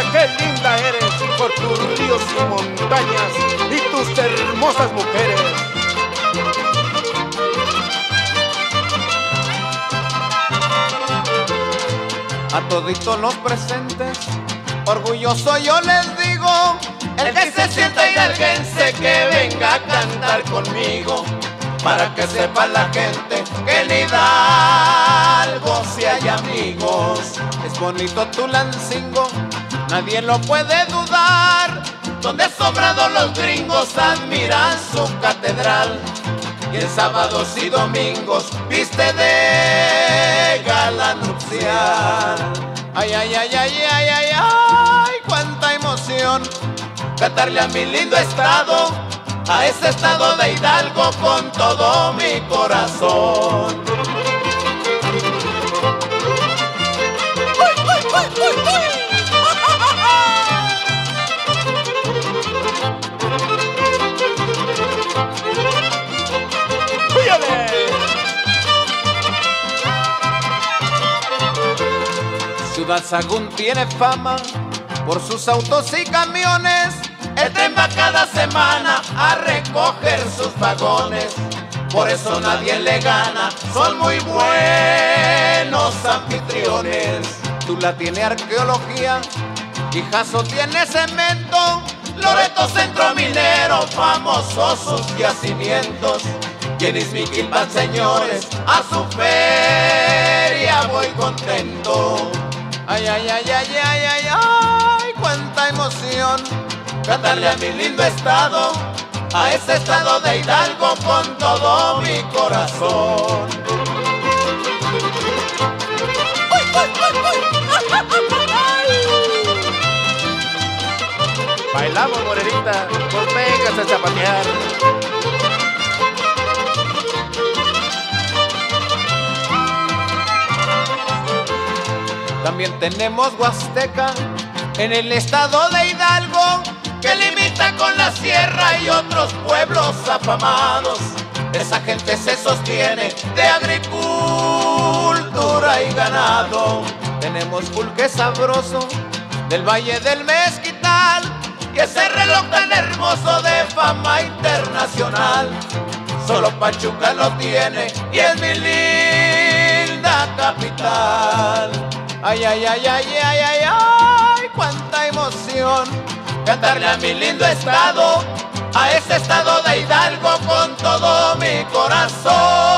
qué linda eres, por tus ríos y montañas y tus hermosas mujeres. A toditos los presentes, orgulloso yo les digo, el que se sienta hidalguense que venga a cantar conmigo, para que sepa la gente que en Hidalgo si hay amigos. Es bonito Tulancingo, nadie lo puede dudar, donde sobrado los gringos admiran su catedral, y en sábados y domingos viste de gala nupcial. Ay, ay, ay, ay, ay, ay, ay, cuánta emoción cantarle a mi lindo estado, a ese estado de Hidalgo con todo mi corazón. Ciudad Sagún tiene fama por sus autos y camiones, el tren va cada semana a recoger sus vagones, por eso nadie le gana, son muy buenos anfitriones. Tula tiene arqueología, Ijazo tiene cemento, Loreto centro minero, famosos sus yacimientos, y en Izmiquilpan, señores, a su feria voy contento. Ay, ay, ay, ay, ay, ay, ay, cuánta emoción cantarle a mi lindo estado, a ese estado de Hidalgo con todo mi corazón. Bailamos, morenita, pues véngase a zapatear. También tenemos Huasteca en el estado de Hidalgo, que limita con la sierra y otros pueblos afamados. Esa gente se sostiene de agricultura y ganado. Tenemos pulque sabroso del Valle del Mezquital, y ese reloj tan hermoso de fama internacional, solo Pachuca lo tiene y es mi linda capital. Ay, ay, ay, ay, ay, ay, ay, cuánta emoción cantarle a mi lindo estado, a ese estado de Hidalgo con todo mi corazón.